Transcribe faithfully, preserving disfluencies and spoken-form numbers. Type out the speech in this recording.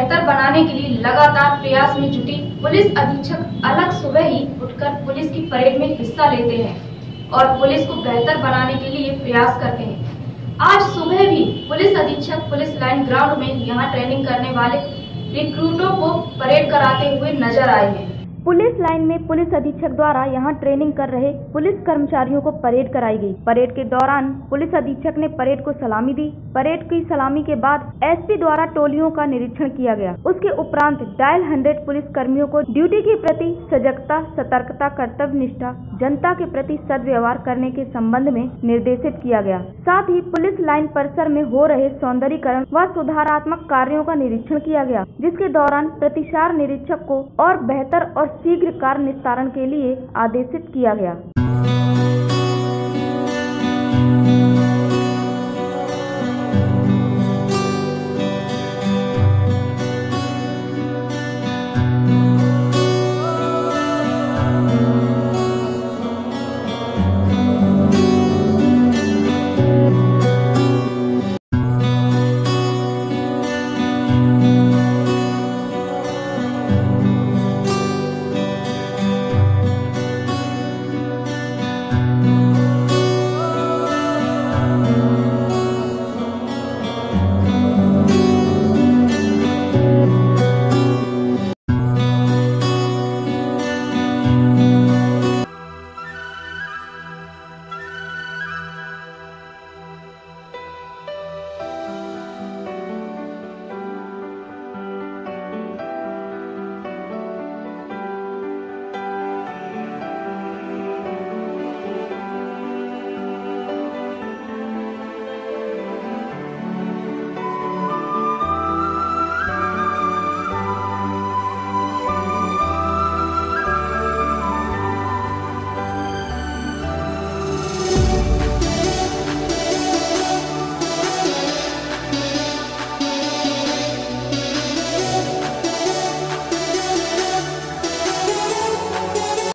बेहतर बनाने के लिए लगातार प्रयास में जुटी पुलिस अधीक्षक अलग सुबह ही उठकर पुलिस की परेड में हिस्सा लेते हैं और पुलिस को बेहतर बनाने के लिए प्रयास करते हैं। आज सुबह भी पुलिस अधीक्षक पुलिस लाइन ग्राउंड में यहां ट्रेनिंग करने वाले रिक्रूटों को परेड कराते हुए नजर आए हैं। पुलिस लाइन में पुलिस अधीक्षक द्वारा यहां ट्रेनिंग कर रहे पुलिस कर्मचारियों को परेड कराई गई। परेड के दौरान पुलिस अधीक्षक ने परेड को सलामी दी। परेड की सलामी के बाद एसपी द्वारा टोलियों का निरीक्षण किया गया। उसके उपरांत डायल हंड्रेड पुलिस कर्मियों को ड्यूटी के प्रति सजगता, सतर्कता, कर्तव्य निष्ठा, जनता के प्रति सद्व्यवहार करने के संबंध में निर्देशित किया गया। साथ ही पुलिस लाइन परिसर में हो रहे सौंदर्यीकरण व सुधारात्मक कार्यों का निरीक्षण किया गया, जिसके दौरान प्रतिसार निरीक्षक को और बेहतर और शीघ्र कार्य निस्तारण के लिए आदेशित किया गया।